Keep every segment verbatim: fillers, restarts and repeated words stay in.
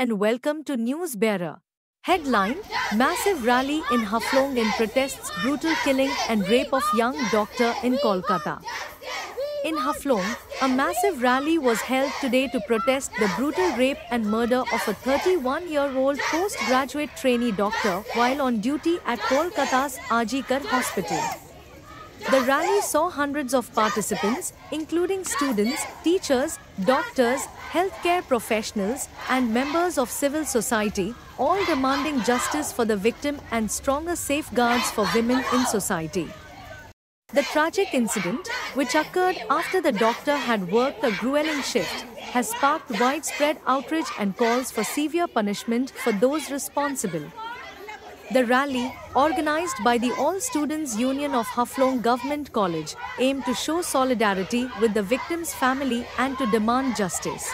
and welcome to News Bearer. Headline: Massive rally in Haflong in protests brutal killing and rape of young doctor in Kolkata. In Haflong, a massive rally was held today to protest the brutal rape and murder of a thirty-one-year-old postgraduate trainee doctor while on duty at Kolkata's R G Kar Hospital. The rally saw hundreds of participants, including students, teachers, doctors, healthcare professionals, and members of civil society, all demanding justice for the victim and stronger safeguards for women in society. The tragic incident, which occurred after the doctor had worked a grueling shift, has sparked widespread outrage and calls for severe punishment for those responsible. The rally, organized by the All Students Union of Haflong Government College, aimed to show solidarity with the victim's family and to demand justice.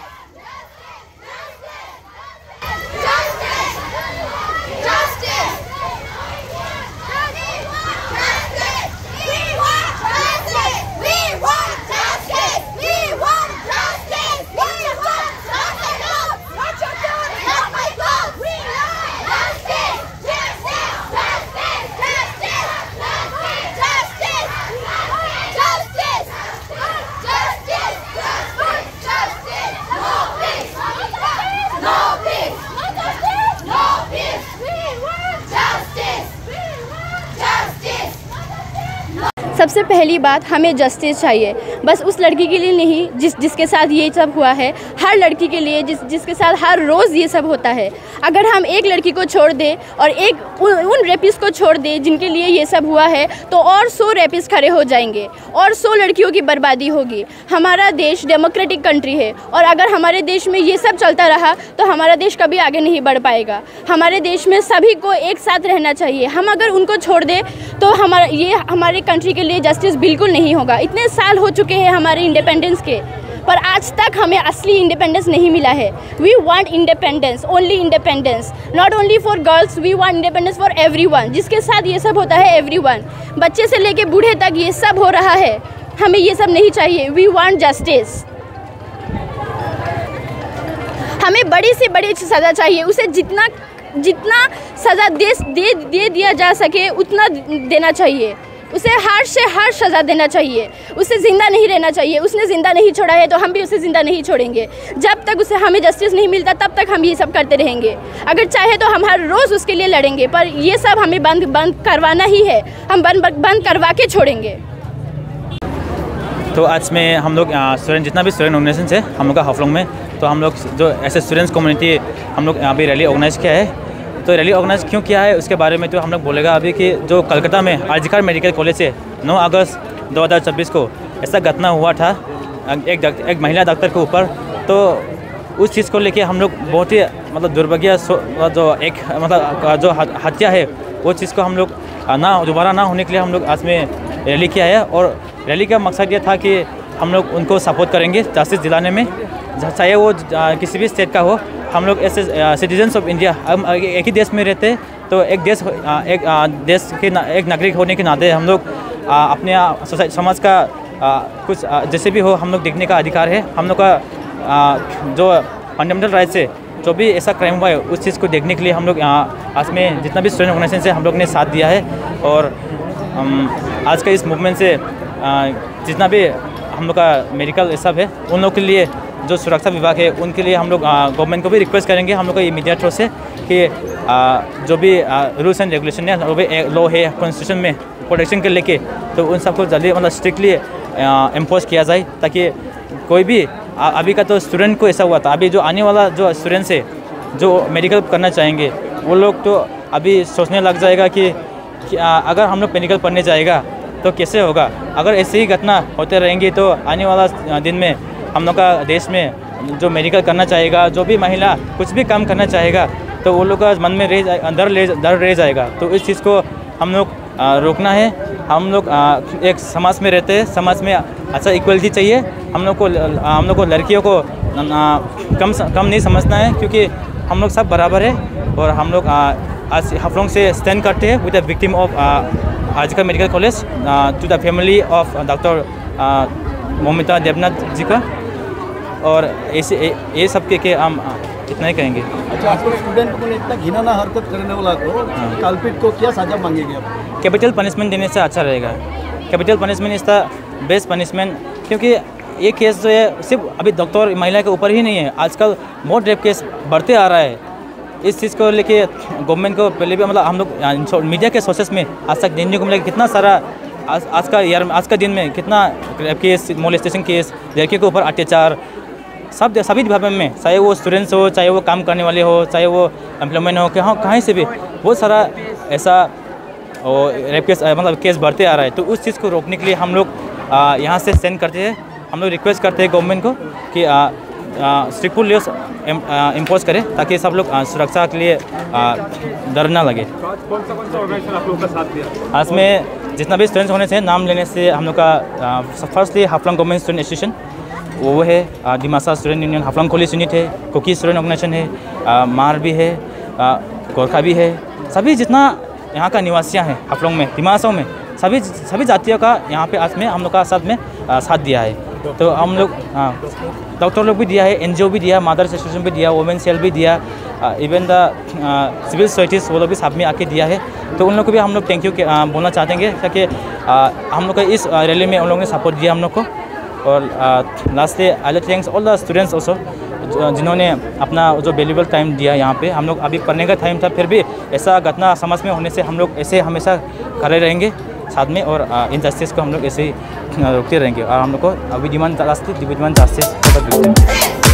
सबसे पहली बात, हमें justice चाहिए। बस उस लड़की के लिए नहीं जिस जिसके साथ ये सब हुआ है, हर लड़की के लिए जिस जिसके साथ हर रोज़ ये सब होता है। अगर हम एक लड़की को छोड़ दें और एक उन, उन रेपिस्ट को छोड़ दें जिनके लिए ये सब हुआ है, तो और सौ रेपिस्ट खड़े हो जाएंगे और सौ लड़कियों की बर्बादी होगी। हमारा देश डेमोक्रेटिक कंट्री है और अगर हमारे देश में ये सब चलता रहा तो हमारा देश कभी आगे नहीं बढ़ पाएगा। हमारे देश में सभी को एक साथ रहना चाहिए। हम अगर उनको छोड़ दें तो हमारा ये हमारे कंट्री के लिए जस्टिस बिल्कुल नहीं होगा। इतने साल हो चुके हैं हमारे इंडिपेंडेंस के, पर आज तक हमें असली इंडिपेंडेंस नहीं मिला है। We want independence, only independence, not only for girls, we want independence for everyone. जिसके साथ ये सब होता है, एवरीवन, बच्चे से लेके बूढ़े तक ये सब हो रहा है। हमें ये सब नहीं चाहिए। We want justice. हमें बड़ी से बड़ी सज़ा चाहिए। उसे जितना जितना सज़ा दे दे दे दिया जा सके उतना देना चाहिए। उसे हार्श से हार्श सज़ा देना चाहिए। उसे ज़िंदा नहीं रहना चाहिए। उसने ज़िंदा नहीं छोड़ा है तो हम भी उसे ज़िंदा नहीं छोड़ेंगे। जब तक उसे हमें जस्टिस नहीं मिलता तब तक हम ये सब करते रहेंगे। अगर चाहे तो हम हर रोज़ उसके लिए लड़ेंगे, पर ये सब हमें बंद बंद करवाना ही है। हम बंद बंद करवा के छोड़ेंगे। तो आज में हम लोग स्टूडेंट जितना भी स्टूडेंट ऑर्गेनाइजेशन है हम लोग का हफलॉन्ग में, तो हम लोग जो ऐसे स्टूडेंट्स कम्युनिटी हम लोग यहाँ भी रैली ऑर्गेनाइज़ किया है। तो रैली ऑर्गेनाइज क्यों किया है उसके बारे में तो हम लोग बोलेगा अभी कि जो कलकत्ता में are G Kar medical college से नौ अगस्त दो हज़ार छब्बीस को ऐसा घटना हुआ था एक एक महिला डॉक्टर के ऊपर। तो उस चीज़ को लेके हम लोग बहुत ही मतलब दुर्भाग्य जो एक मतलब जो हत्या है वो चीज़ को हम लोग ना दोबारा ना होने के लिए हम लोग आज में रैली किया है। और रैली का मकसद ये था कि हम लोग उनको सपोर्ट करेंगे जस्टिस दिलाने में, चाहे वो किसी भी स्टेट का हो। हम लोग ऐसे सिटीजन्स ऑफ इंडिया, हम एक ही देश में रहते हैं, तो एक देश एक देश के एक नागरिक होने के नाते हम लोग अपने समाज का कुछ जैसे भी हो हम लोग देखने का अधिकार है। हम लोग का जो फंडामेंटल राइट्स है, जो भी ऐसा क्राइम हुआ है उस चीज़ को देखने के लिए हम लोग आज में जितना भी स्टूडेंट ऑर्गेनाइजेशन से हम लोग ने साथ दिया है। और आज का इस मूवमेंट से जितना भी हम लोग का मेडिकल सब है उन लोग के लिए जो सुरक्षा विभाग है उनके लिए हम लोग गवर्नमेंट को भी रिक्वेस्ट करेंगे हम लोग को ये मीडिया थ्रू से कि आ, जो भी रूल्स एंड रेगुलेशन है, जो भी लॉ है कॉन्स्टिट्यूशन में प्रोटेक्शन के लेके, तो उन सबको जल्दी मतलब स्ट्रिक्टली इम्पोज किया जाए ताकि कोई भी आ, अभी का तो स्टूडेंट को ऐसा हुआ था, अभी जो आने वाला जो स्टूडेंट्स है जो मेडिकल करना चाहेंगे वो लोग तो अभी सोचने लग जाएगा कि, कि आ, अगर हम लोग मेडिकल पढ़ने जाएगा तो कैसे होगा। अगर ऐसे ही घटना होते रहेंगी तो आने वाला दिन में हम लोग का देश में जो मेडिकल करना चाहेगा, जो भी महिला कुछ भी काम करना चाहेगा, तो वो लोग का मन में रह जाए अंदर ले डर रह जाएगा। तो इस चीज़ को हम लोग रोकना है। हम लोग एक समाज में रहते हैं, समाज में अच्छा इक्वलिटी चाहिए। हम लोग को हम लोग को लड़कियों को कम कम नहीं समझना है क्योंकि हम लोग सब बराबर है। और हम लोग आज हफलॉन्ग से स्टैंड करते हैं with the victim of R G Kar medical college, to the family of doctor Moumita Debnath ji का। और ऐसे ये सब के, के हम इतना ही कहेंगे। अच्छा, आपको स्टूडेंट को इतना घिनौना हरकत करने वाला को कल्प्रिट को क्या सजा मांगेंगे आप? कैपिटल पनिशमेंट देने से अच्छा रहेगा। Capital punishment is the best punishment, क्योंकि ये केस जो है सिर्फ अभी डॉक्टर महिला के ऊपर ही नहीं है, आजकल बहुत रेप केस बढ़ते आ रहा है। इस चीज़ को लेके गवर्नमेंट को पहले भी मतलब हम लोग मीडिया के सोर्सेस में आज तक देखने को मिला कितना सारा आज आज का यार आज का दिन में कितना रेप केस, मोलेस्टेशन केस, लड़कियों के ऊपर अत्याचार सब सभी विभागों में, चाहे वो स्टूडेंट्स हो, चाहे वो काम करने वाले हो, चाहे वो एम्प्लॉयमेंट हो, कहाँ कहीं से भी बहुत सारा ऐसा रेप केस मतलब केस बढ़ते आ रहा है। तो उस चीज़ को रोकने के लिए हम लोग यहाँ से सेंड करते हैं, हम लोग रिक्वेस्ट करते हैं गवर्नमेंट को कि स्ट्रिक्ट लॉस इम्पोज करें ताकि सब लोग सुरक्षा के लिए डर ना लगे। कौन सा कौन सा ऑर्गेनाइजेशन आप लोगों का साथ दिया? आज में जितना भी स्टूडेंट्स होने से नाम लेने से हम लोग का firstly Haflong government student association वो है, Dimasa student union, Haflong college unit है, कुकी स्टूडेंट ऑर्गेनाइजेशन है, मार भी है, गोरखा भी है, सभी जितना यहाँ का निवासियाँ हैं हाफलंग में, दिमासाओं में सभी सभी जातियों का यहाँ पे आज में हम लोग का साथ में आ, साथ दिया है। तो हम लोग हाँ डॉक्टर लोग भी दिया है, एनजीओ भी दिया, मदर्स एसोसिएशन भी दिया, वुमेन सेल भी दिया, इवन द सिविल सोसाइटीज़ वो लोग भी साथ में आके दिया है। तो उन लोग को भी हम लोग थैंक यू बोलना चाहेंगे क्योंकि हम लोग का इस रैली में उन लोगों ने सपोर्ट दिया हम लोग को। और lastly I thanks all the students also जिन्होंने अपना जो वैल्यूबल टाइम दिया यहाँ पे। हम लोग अभी पढ़ने का टाइम था, फिर भी ऐसा घटना समाज में होने से हम लोग ऐसे हमेशा खड़े रहेंगे साथ में और इनजस्टिस को हम लोग ऐसे ही रोकते रहेंगे। और हम लोग को अभी डिमांड रास्ते डिमांड रास्ते